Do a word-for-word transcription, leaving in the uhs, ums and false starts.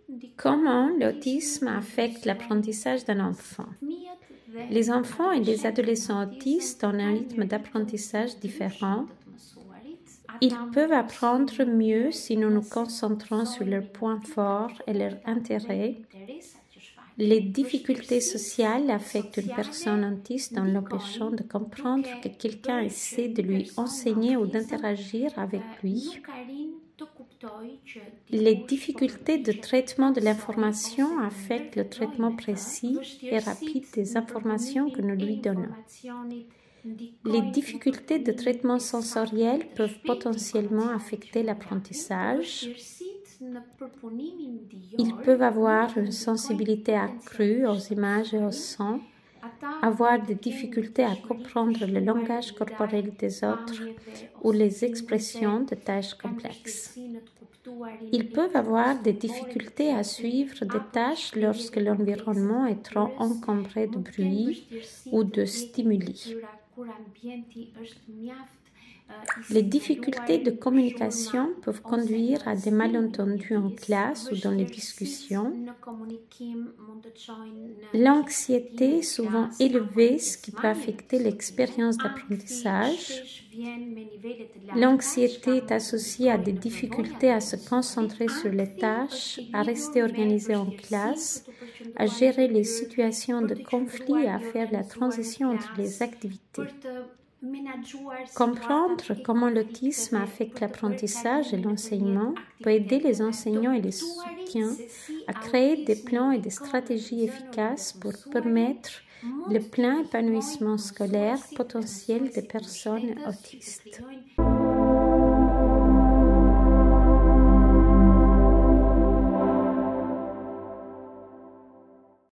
Comment l'autisme affecte l'apprentissage d'un enfant? Les enfants et les adolescents autistes ont un rythme d'apprentissage différent. Ils peuvent apprendre mieux si nous nous concentrons sur leurs points forts et leurs intérêts. Les difficultés sociales affectent une personne autiste en l'empêchant de comprendre que quelqu'un essaie de lui enseigner ou d'interagir avec lui. Les difficultés de traitement de l'information affectent le traitement précis et rapide des informations que nous lui donnons. Les difficultés de traitement sensoriel peuvent potentiellement affecter l'apprentissage. Ils peuvent avoir une sensibilité accrue aux images et aux sons, avoir des difficultés à comprendre le langage corporel des autres ou les expressions de tâches complexes. Ils peuvent avoir des difficultés à suivre des tâches lorsque l'environnement est trop encombré de bruit ou de stimuli. Les difficultés de communication peuvent conduire à des malentendus en classe ou dans les discussions. L'anxiété est souvent élevée, ce qui peut affecter l'expérience d'apprentissage. L'anxiété est associée à des difficultés à se concentrer sur les tâches, à rester organisé en classe, à gérer les situations de conflit et à faire la transition entre les activités. Comprendre comment l'autisme affecte l'apprentissage et l'enseignement peut aider les enseignants et les soutiens à créer des plans et des stratégies efficaces pour permettre le plein épanouissement scolaire potentiel des personnes autistes.